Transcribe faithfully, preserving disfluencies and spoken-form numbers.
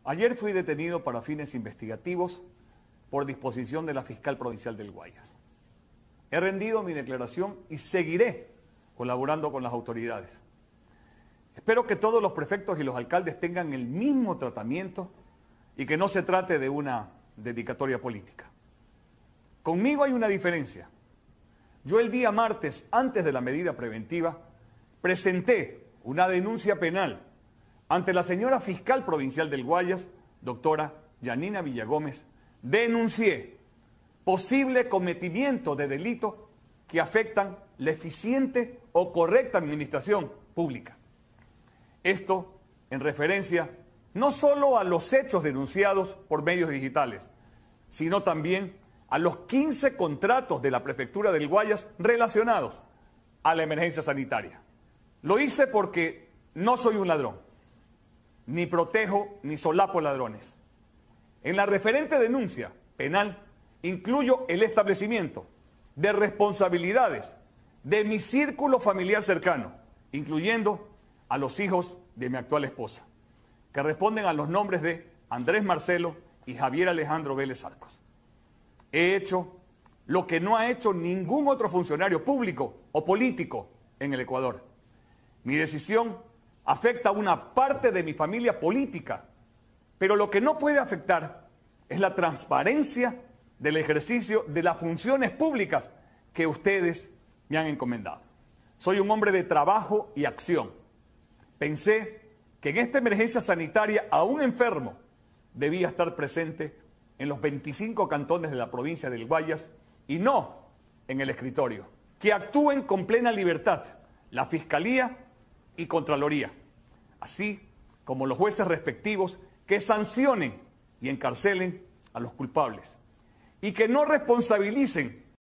Ayer fui detenido para fines investigativos por disposición de la fiscal provincial del Guayas. He rendido mi declaración y seguiré colaborando con las autoridades. Espero que todos los prefectos y los alcaldes tengan el mismo tratamiento y que no se trate de una dedicatoria política. Conmigo hay una diferencia. Yo el día martes, antes de la medida preventiva, presenté una denuncia penal ante la señora fiscal provincial del Guayas, doctora Yanina Villagómez. Denuncié posible cometimiento de delitos que afectan la eficiente o correcta administración pública. Esto en referencia no solo a los hechos denunciados por medios digitales, sino también a los quince contratos de la Prefectura del Guayas relacionados a la emergencia sanitaria. Lo hice porque no soy un ladrón, ni protejo ni solapo ladrones. En la referente denuncia penal incluyo el establecimiento de responsabilidades de mi círculo familiar cercano, incluyendo a los hijos de mi actual esposa, que responden a los nombres de Andrés Marcelo y Javier Alejandro Vélez Arcos. He hecho lo que no ha hecho ningún otro funcionario público o político en el Ecuador. Mi decisión afecta a una parte de mi familia política, pero lo que no puede afectar es la transparencia del ejercicio de las funciones públicas que ustedes me han encomendado. Soy un hombre de trabajo y acción. Pensé que en esta emergencia sanitaria a un enfermo debía estar presente en los veinticinco cantones de la provincia del Guayas y no en el escritorio. Que actúen con plena libertad la Fiscalía y Contraloría, así como los jueces respectivos, que sancionen y encarcelen a los culpables y que no responsabilicen